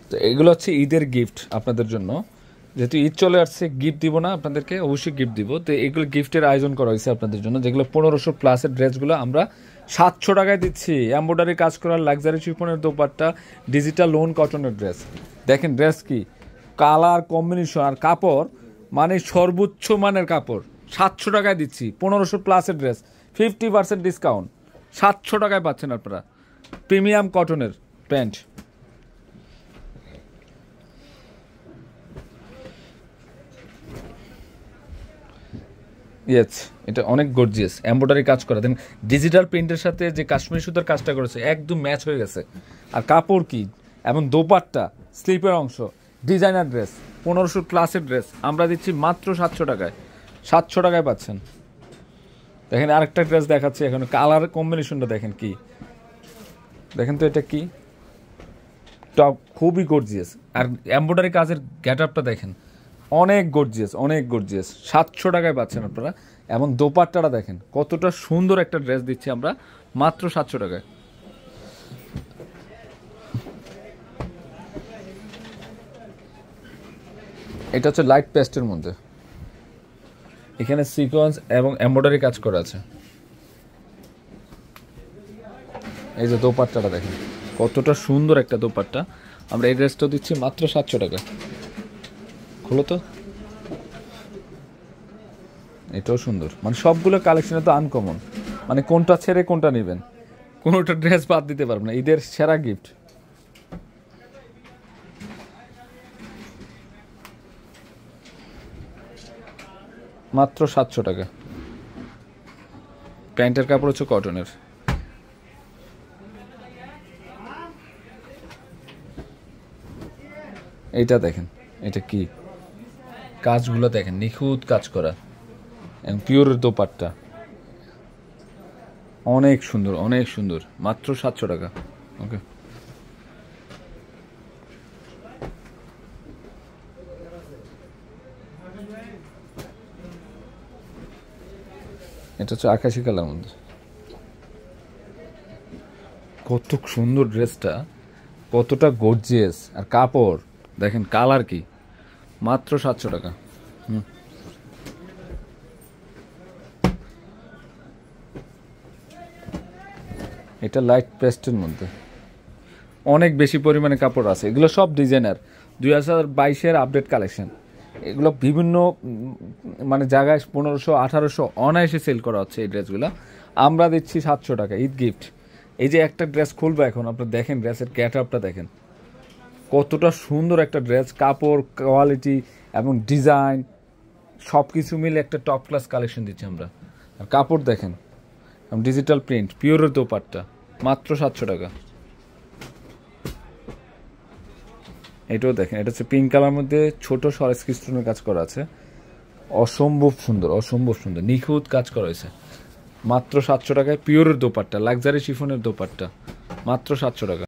তো এগুলো হচ্ছে ঈদের গিফট আপনাদের জন্য, যেহেতু ঈদ চলে আসছে গিফট দিব না আপনাদেরকে, অবশ্যই গিফট দিব। তো এগুলো গিফটের আয়োজন করা হয়েছে আপনাদের জন্য, যেগুলো 1500 প্লাসের ড্রেসগুলো আমরা 700 টাকায় দিচ্ছি। এমব্রয়ডারি কাজ করা লাক্সারি শিফনের দোপাট্টা, ডিজিটাল লোন কটনের ড্রেস। দেখেন ড্রেস কি কালার কম্বিনেশন আর কাপড়, মানে সর্বোচ্চ মানের কাপড়। 700 টাকায় দিচ্ছি 1500 প্লাসের ড্রেস, 50% ডিসকাউন্ট, 700 টাকায় পাচ্ছেন আপনারা। প্রিমিয়াম কটনের প্যান্ট। ইয়েস, এটা অনেক গর্জিয়াস এমব্রয়ডারি কাজ করা, দেন ডিজিটাল প্রিন্টের সাথে যে কাশ্মীরি সুতার কাজটা করেছে একদম ম্যাচ হয়ে গেছে। আর কাপড় কি, এবং দোপাট্টা, স্লিপের অংশ, ডিজাইনার ড্রেস, 1500 ক্লাসের ড্রেস আমরা দিচ্ছি মাত্র 700 টাকায়। 700 টাকায় পাচ্ছেন। দেখেন আরেকটা ড্রেস দেখাচ্ছি এখন, কালার কম্বিনেশনটা দেখেন কি, দেখেন তো এটা কি টপ, খুবই গর্জিয়াস। আর এমব্রয়ডারি কাজের গেট আপটা দেখেন, অনেক গর্জিয়াস, অনেক গর্জিয়াস। 700 টাকায় পাচ্ছেন আপনারা। এবং দোপাট্টাটা দেখেন কতটা সুন্দর একটা ড্রেস দিচ্ছি আমরা মাত্র 700 টাকায়। এটা হচ্ছে লাইট পেস্টের মধ্যে, এখানে সিকোয়েন্স এবং এমব্রয়ডারি কাজ করা আছে। এই যে দোপাট্টাটা দেখেন কতটা সুন্দর একটা দোপাট্টা, আমরা এই ড্রেসটা দিচ্ছি মাত্র 700 টাকা। খোলো তো, এটাও সুন্দর। মানে সবগুলো কালেকশনে তো আনকমন, মানে কোনটা ছেড়ে কোনটা নেবেন, কোনোটা ড্রেস বাদ দিতে পারবেন না। ঈদের সেরা গিফট। মাত্র 700 টাকা। প্যান্টের কাপড় হচ্ছে কটনের। এইটা দেখেন, এটা কি কাজগুলো দেখেন, নিখুঁত কাজ করা, পিওর দোপাট্টা, অনেক সুন্দর, অনেক সুন্দর। মাত্র 700 টাকা। ওকে, এটা হচ্ছে আকাশি কালার মধ্যে। কত সুন্দর ড্রেসটা, কতটা গর্জিয়াস। আর কাপড় দেখেন, কালার কি, মাত্র 700 টাকা। এটা লাইট পেস্টের মধ্যে অনেক বেশি পরিমাণে কাপড় আছে। এগুলো সব ডিজাইনার, 2022-এর আপডেট কালেকশন। এগুলো বিভিন্ন মানে জায়গায় 1500 1800 অনায়াসে সেল করা হচ্ছে এই ড্রেসগুলো। আমরা দিচ্ছি 700 টাকা ঈদ গিফট। এই যে একটা ড্রেস খুলবো এখন, আপনারা দেখেন ড্রেসের গেট আপটা দেখেন, কতটা সুন্দর একটা ড্রেস। কাপড় কোয়ালিটি এবং ডিজাইন সব কিছু মিলে একটা টপ ক্লাস কালেকশন দিচ্ছি আমরা। আর কাপড় দেখেন, ডিজিটাল প্রিন্ট, পিওরের দোপাট্টা, মাত্র 700 টাকা। এটাও দেখেন, এটা হচ্ছে পিঙ্ক কালার মধ্যে ছোট সরেস ক্রিস্টনের কাজ করা আছে, অসম্ভব সুন্দর, অসম্ভব সুন্দর, নিখুঁত কাজ করা হয়েছে। মাত্র 700 টাকায় পিওরের দোপাট্টা, লাক্সারি শিফনের দোপাট্টা, মাত্র 700 টাকা।